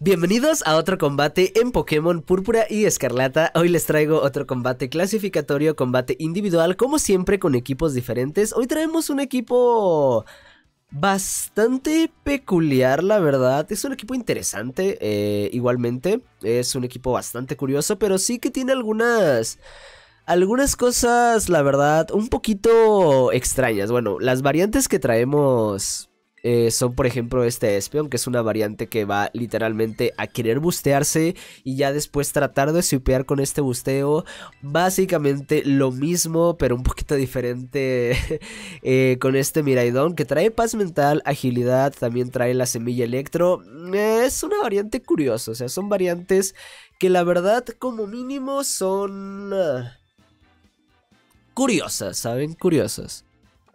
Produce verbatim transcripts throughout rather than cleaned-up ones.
Bienvenidos a otro combate en Pokémon Púrpura y Escarlata. Hoy les traigo otro combate clasificatorio, combate individual, como siempre con equipos diferentes. Hoy traemos un equipo bastante peculiar, la verdad. Es un equipo interesante, eh, igualmente. Es un equipo bastante curioso, pero sí que tiene algunas... Algunas cosas, la verdad, un poquito extrañas. Bueno, las variantes que traemos... Eh, son por ejemplo este Espeon, que es una variante que va literalmente a querer bustearse y ya después tratar de swipear con este busteo. Básicamente lo mismo pero un poquito diferente eh, con este Miraidon, que trae paz mental, agilidad, también trae la semilla electro. Eh, es una variante curiosa, o sea, son variantes que la verdad como mínimo son uh, curiosas, ¿saben? Curiosas.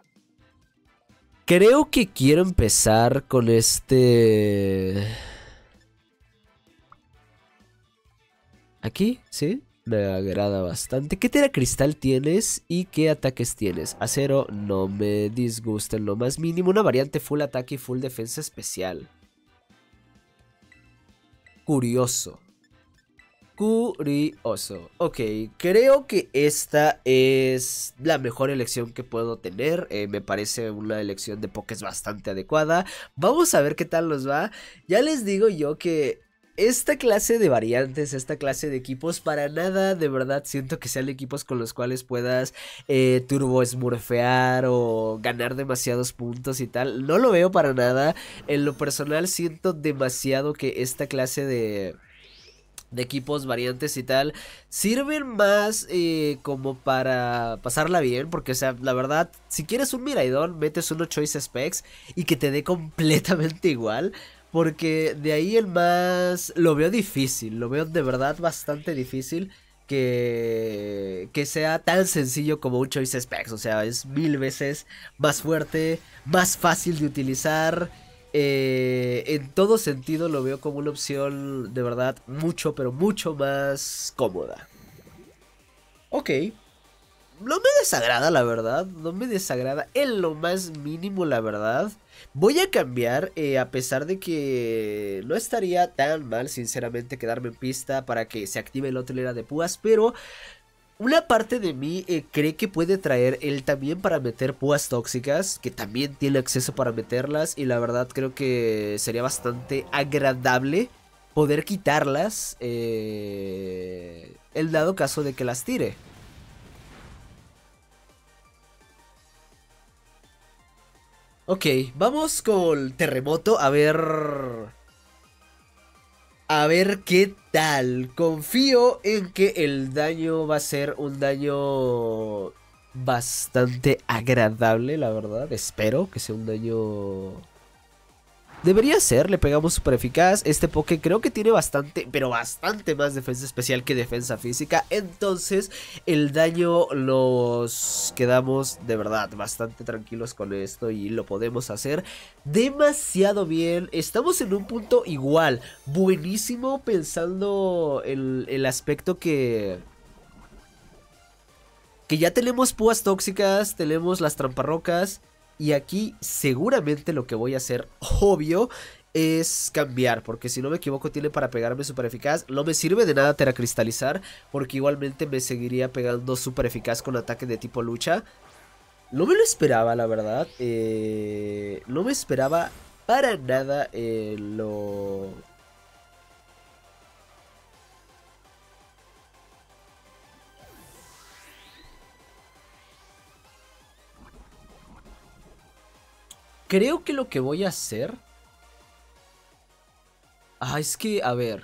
Creo que quiero empezar con este... Aquí, ¿sí? Me agrada bastante. ¿Qué tera cristal tienes y qué ataques tienes? Acero no me disgusta en lo más mínimo. Una variante full ataque y full defensa especial. Curioso. Curioso. Ok, creo que esta es la mejor elección que puedo tener. Eh, me parece una elección de Pokés bastante adecuada. Vamos a ver qué tal nos va. Ya les digo yo que esta clase de variantes, esta clase de equipos, para nada de verdad siento que sean equipos con los cuales puedas eh, turbo smurfear o ganar demasiados puntos y tal. No lo veo para nada. En lo personal siento demasiado que esta clase de... de equipos, variantes y tal, sirven más eh, como para pasarla bien, porque o sea, la verdad, si quieres un Miraidon, metes uno Choice Specs y que te dé completamente igual, porque de ahí el más lo veo difícil, lo veo de verdad bastante difícil que, que sea tan sencillo como un Choice Specs, o sea, es mil veces más fuerte, más fácil de utilizar. Eh, en todo sentido lo veo como una opción de verdad mucho, pero mucho más cómoda. Ok, no me desagrada la verdad, no me desagrada en lo más mínimo la verdad. Voy a cambiar, eh, a pesar de que no estaría tan mal sinceramente quedarme en pista para que se active la otra hilera de púas, pero... una parte de mí eh, cree que puede traer él también para meter púas tóxicas, que también tiene acceso para meterlas, y la verdad creo que sería bastante agradable poder quitarlas eh, el dado caso de que las tire. Ok, vamos con Terremoto a ver... A ver qué tal. Confío en que el daño va a ser un daño bastante agradable, la verdad. Espero que sea un daño... debería ser, le pegamos super eficaz. Este Poké creo que tiene bastante, pero bastante más defensa especial que defensa física. Entonces el daño nos quedamos de verdad bastante tranquilos con esto y lo podemos hacer demasiado bien. Estamos en un punto igual, buenísimo, pensando en el aspecto que... que ya tenemos púas tóxicas, tenemos las tramparrocas. Y aquí seguramente lo que voy a hacer, obvio, es cambiar. Porque si no me equivoco tiene para pegarme super eficaz. No me sirve de nada teracristalizar, porque igualmente me seguiría pegando super eficaz con ataque de tipo lucha. No me lo esperaba, la verdad. Eh, no me esperaba para nada eh, lo... Creo que lo que voy a hacer... Ah, es que, a ver...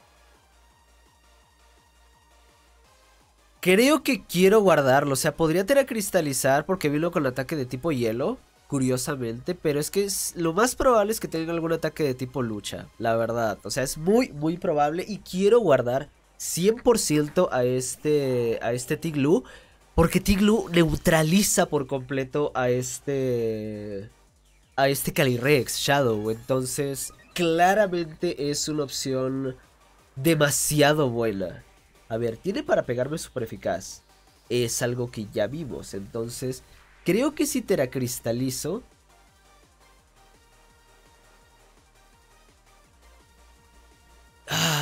creo que quiero guardarlo, o sea, podría teracristalizar porque vino con ataque de tipo hielo, curiosamente, pero es que es, lo más probable es que tenga algún ataque de tipo lucha, la verdad, o sea, es muy, muy probable y quiero guardar cien por ciento a este, a este Tiglu, porque Tiglu neutraliza por completo a este, a este Calyrex Shadow, entonces claramente es una opción demasiado buena. A ver, tiene para pegarme super eficaz. Es algo que ya vimos. Entonces, creo que si teracristalizo...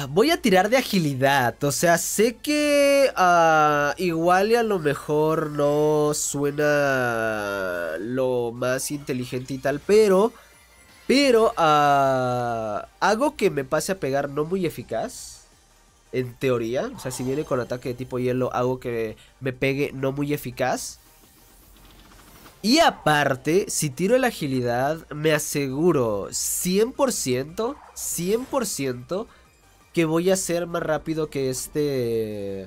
voy a tirar de agilidad. O sea, sé que uh, igual y a lo mejor no suena lo más inteligente y tal, pero... Pero uh, hago que me pase a pegar no muy eficaz. En teoría. O sea, si viene con ataque de tipo hielo, hago que me pegue no muy eficaz. Y aparte, si tiro la agilidad, me aseguro cien por ciento, cien por ciento que voy a ser más rápido que este...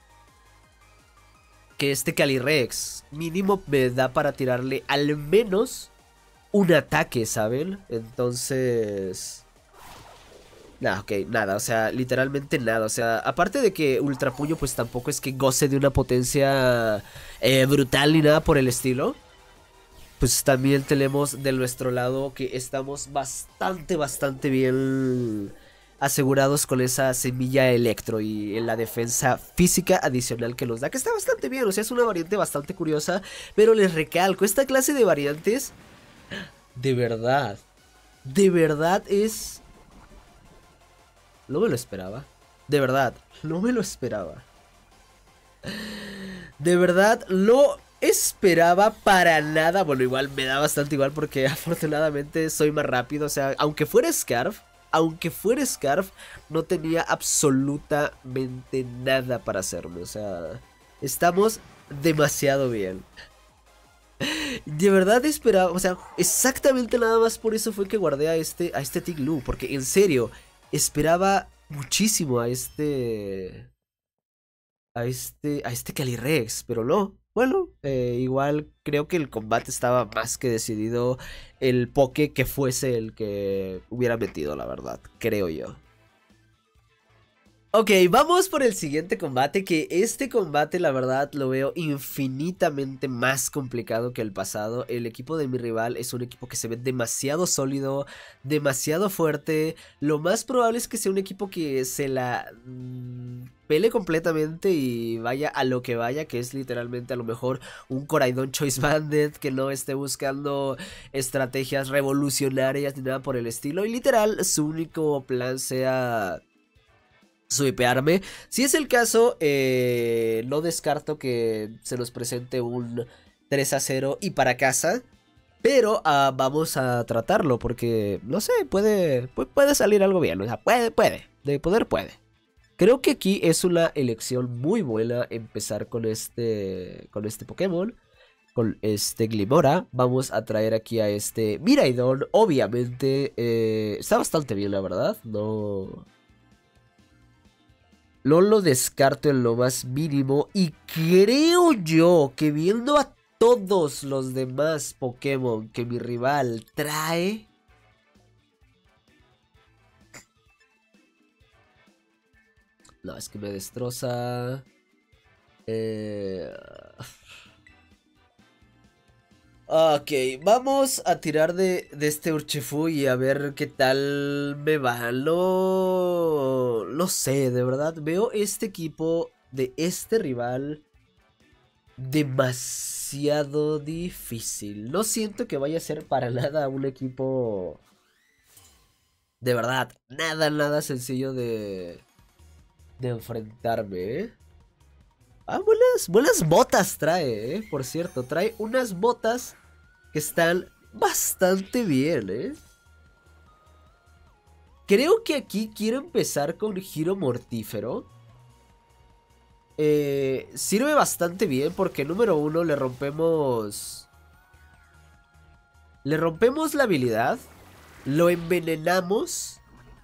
Que este Calyrex. Mínimo me da para tirarle al menos un ataque, ¿saben? Entonces... Nah, ok, nada, o sea, literalmente nada. O sea, aparte de que Ultra Puño pues tampoco es que goce de una potencia eh, brutal ni nada por el estilo. Pues también tenemos de nuestro lado que estamos bastante, bastante bien asegurados con esa semilla electro y en la defensa física adicional que nos da, que está bastante bien. O sea, es una variante bastante curiosa, pero les recalco, esta clase de variantes, de verdad, de verdad es... No me lo esperaba, de verdad, no me lo esperaba. De verdad, no esperaba para nada. Bueno, igual me da bastante igual porque afortunadamente soy más rápido. O sea, aunque fuera Scarf, aunque fuera Scarf, no tenía absolutamente nada para hacerme. O sea, estamos demasiado bien. De verdad esperaba, o sea, exactamente nada más por eso fue que guardé a este, a este Tiglu. Porque en serio, esperaba muchísimo a este... A este, a este Calyrex, pero no. Bueno, eh, igual creo que el combate estaba más que decidido. El poke que fuese el que hubiera metido, la verdad, creo yo. Ok, vamos por el siguiente combate, que este combate la verdad lo veo infinitamente más complicado que el pasado. El equipo de mi rival es un equipo que se ve demasiado sólido, demasiado fuerte. Lo más probable es que sea un equipo que se la mmm, pele completamente y vaya a lo que vaya, que es literalmente a lo mejor un Coraidon Choice Banded que no esté buscando estrategias revolucionarias ni nada por el estilo. Y literal, su único plan sea... swipearme. Si es el caso, eh, no descarto que se nos presente un tres a cero y para casa. Pero uh, vamos a tratarlo porque, no sé, puede, puede salir algo bien. O sea, puede, puede. De poder puede. Creo que aquí es una elección muy buena empezar con este, con este Pokémon. Con este Glimmora. Vamos a traer aquí a este Miraidon. Obviamente, eh, está bastante bien, la verdad. No... No lo descarto en lo más mínimo. Y creo yo que viendo a todos los demás Pokémon que mi rival trae... No, es que me destroza... Eh... Ok, vamos a tirar de, de este Urshifu y a ver qué tal me va. No, no sé, de verdad. Veo este equipo de este rival demasiado difícil. No siento que vaya a ser para nada un equipo... De verdad, nada, nada sencillo de, de enfrentarme, ¿eh? Ah, buenas, buenas botas trae, ¿eh? Por cierto, trae unas botas... que están bastante bien, ¿eh? Creo que aquí quiero empezar con Giro Mortífero. Eh, sirve bastante bien porque número uno le rompemos... Le rompemos la habilidad. Lo envenenamos.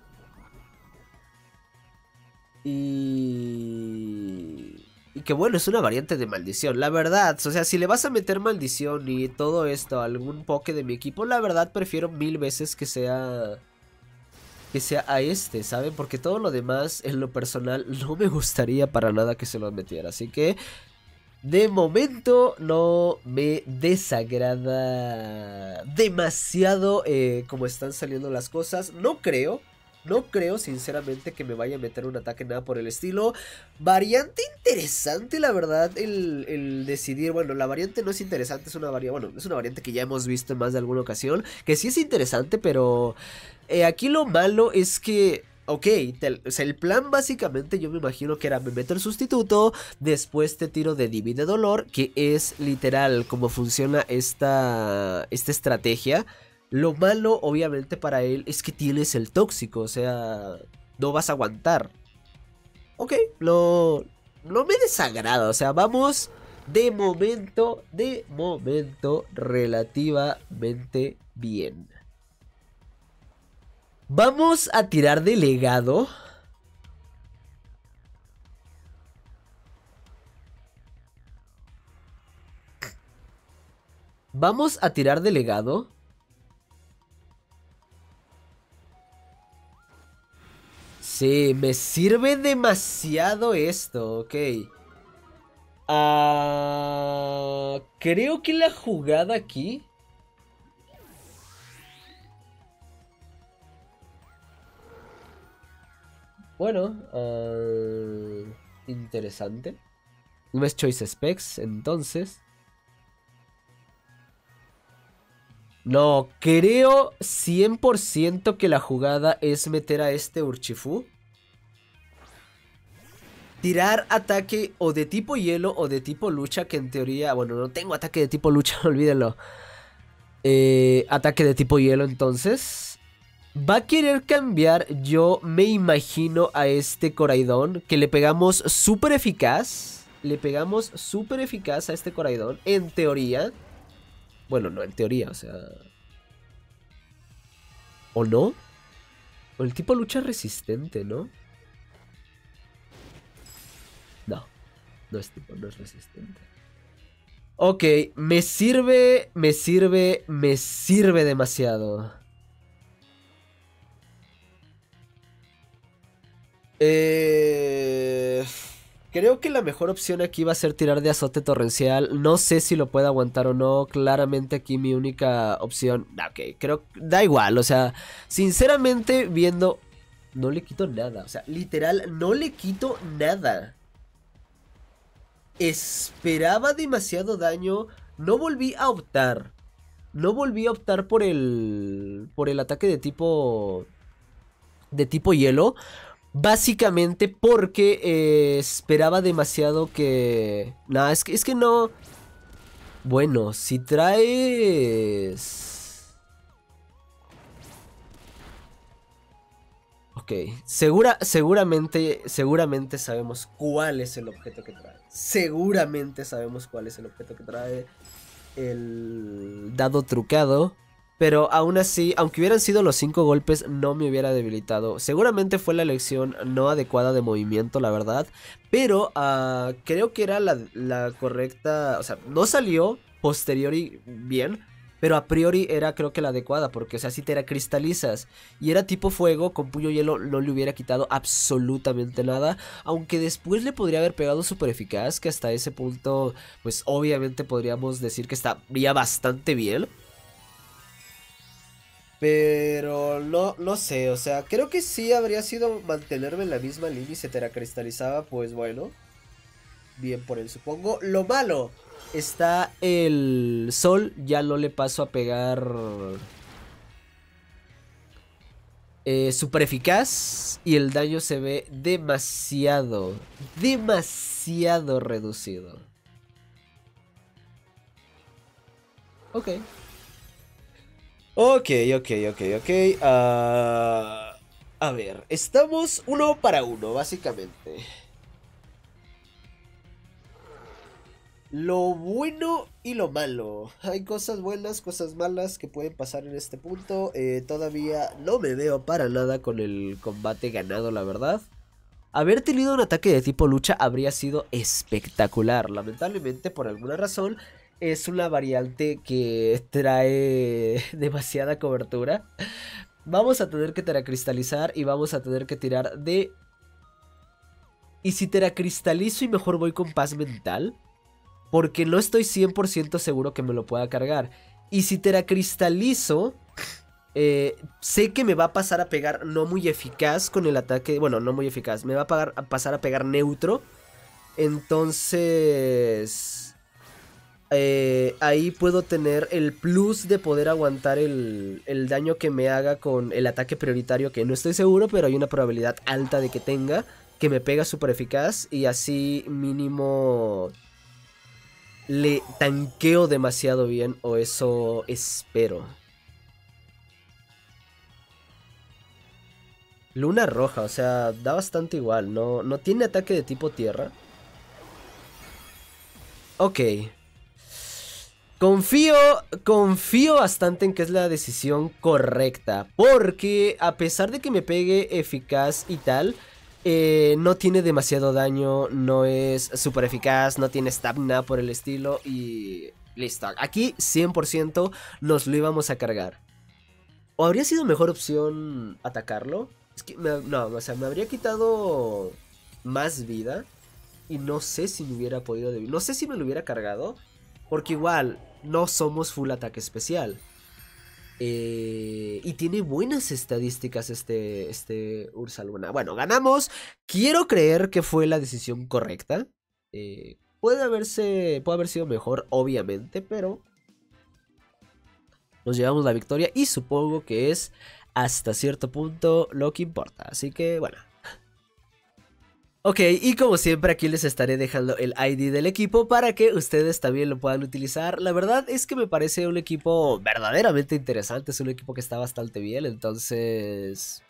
Y... Y que bueno, es una variante de maldición, la verdad. O sea, si le vas a meter maldición y todo esto a algún poke de mi equipo, la verdad prefiero mil veces que sea... Que sea a este, ¿saben? Porque todo lo demás, en lo personal, no me gustaría para nada que se lo metiera. Así que... De momento no me desagrada demasiado eh, como están saliendo las cosas. No creo... No creo sinceramente que me vaya a meter un ataque nada por el estilo. Variante interesante, la verdad, el, el decidir. Bueno, la variante no es interesante, es una variante. Bueno, es una variante que ya hemos visto en más de alguna ocasión. Que sí es interesante, pero eh, aquí lo malo es que ok, te, o sea, el plan básicamente yo me imagino que era me meto el sustituto, después te tiro de Divide Dolor, que es literal como funciona esta, esta estrategia. Lo malo obviamente para él es que tienes el tóxico, o sea, no vas a aguantar. Ok, no, no me desagrada, o sea, vamos de momento, de momento relativamente bien. Vamos a tirar de legado. Vamos a tirar de legado. Sí, me sirve demasiado esto, ok. Ah, creo que la jugada aquí... Bueno, uh, interesante. No es Choice Specs, entonces. No, creo cien por ciento que la jugada es meter a este Urshifu. Tirar ataque o de tipo hielo o de tipo lucha, que en teoría... Bueno, no tengo ataque de tipo lucha, olvídenlo. Eh, ataque de tipo hielo, entonces... Va a querer cambiar, yo me imagino, a este Coraidon, que le pegamos súper eficaz. Le pegamos súper eficaz a este Coraidon, en teoría. Bueno, no en teoría, o sea... ¿O no? O el tipo lucha resistente, ¿no? No, no es tipo, no es resistente. Ok, me sirve, me sirve, me sirve demasiado. Eh... Creo que la mejor opción aquí va a ser tirar de azote torrencial. No sé si lo puede aguantar o no. Claramente aquí mi única opción... Ok, creo... Da igual, o sea... Sinceramente, viendo... No le quito nada. O sea, literal, no le quito nada. Esperaba demasiado daño. No volví a optar. No volví a optar por el... Por el ataque de tipo... De tipo hielo. Básicamente porque eh, esperaba demasiado que... Nada, es que, es que no... Bueno, si traes... Ok, segura, seguramente, seguramente sabemos cuál es el objeto que trae. Seguramente sabemos cuál es el objeto que trae. El dado trucado. Pero aún así, aunque hubieran sido los cinco golpes, no me hubiera debilitado. Seguramente fue la elección no adecuada de movimiento, la verdad. Pero uh, creo que era la, la correcta... O sea, no salió posteriori bien, pero a priori era creo que la adecuada. Porque, o sea, si te era cristalizas y era tipo fuego, con puño hielo no le hubiera quitado absolutamente nada. Aunque después le podría haber pegado súper eficaz, que hasta ese punto, pues obviamente podríamos decir que estaría bastante bien. Pero no, no sé, o sea, creo que sí habría sido mantenerme en la misma línea y se teracristalizaba, pues bueno. Bien por él, supongo. Lo malo, está el sol, ya no le paso a pegar... Eh, super eficaz y el daño se ve demasiado, demasiado reducido. Ok. Ok, ok, ok, ok. Uh, a ver, estamos uno para uno, básicamente. Lo bueno y lo malo. Hay cosas buenas, cosas malas que pueden pasar en este punto. Eh, todavía no me veo para nada con el combate ganado, la verdad. Haber tenido un ataque de tipo lucha habría sido espectacular. Lamentablemente, por alguna razón... Es una variante que trae demasiada cobertura. Vamos a tener que teracristalizar y vamos a tener que tirar de... ¿Y si teracristalizo y mejor voy con paz mental? Porque no estoy cien por ciento seguro que me lo pueda cargar. Y si teracristalizo... Eh, sé que me va a pasar a pegar no muy eficaz con el ataque... Bueno, no muy eficaz. Me va a, pagar, a pasar a pegar neutro. Entonces... eh, ahí puedo tener el plus de poder aguantar el, el daño que me haga con el ataque prioritario, que no estoy seguro, pero hay una probabilidad alta de que tenga, que me pega súper eficaz y así mínimo le tanqueo demasiado bien, o eso espero. Luna roja, o sea, da bastante igual, no, no tiene ataque de tipo tierra. Ok. Confío, confío bastante en que es la decisión correcta, porque a pesar de que me pegue eficaz y tal, eh, no tiene demasiado daño, no es súper eficaz, no tiene stamina por el estilo y listo. Aquí cien por ciento nos lo íbamos a cargar. ¿O habría sido mejor opción atacarlo? Es que, me, no, o sea, me habría quitado más vida y no sé si me hubiera podido... No sé si me lo hubiera cargado, porque igual no somos full ataque especial. Eh, y tiene buenas estadísticas este, este Ursaluna. Bueno, ganamos. Quiero creer que fue la decisión correcta. Eh, puede haberse, puede haber sido mejor, obviamente, pero nos llevamos la victoria y supongo que es hasta cierto punto lo que importa. Así que bueno. Ok, y como siempre aquí les estaré dejando el I D del equipo para que ustedes también lo puedan utilizar. La verdad es que me parece un equipo verdaderamente interesante, es un equipo que está bastante bien, entonces...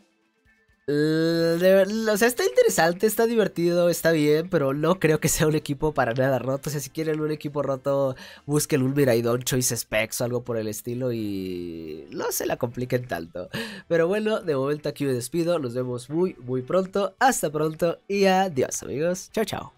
O sea, está interesante, está divertido, está bien, pero no creo que sea un equipo para nada roto. O sea, si quieren un equipo roto, busquen un Miraidon Choice Specs o algo por el estilo y no se la compliquen tanto. Pero bueno, de momento aquí me despido, nos vemos muy, muy pronto. Hasta pronto y adiós, amigos. Chao, chao.